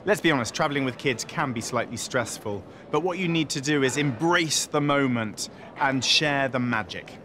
Let's be honest, traveling with kids can be slightly stressful, but what you need to do is embrace the moment and share the magic.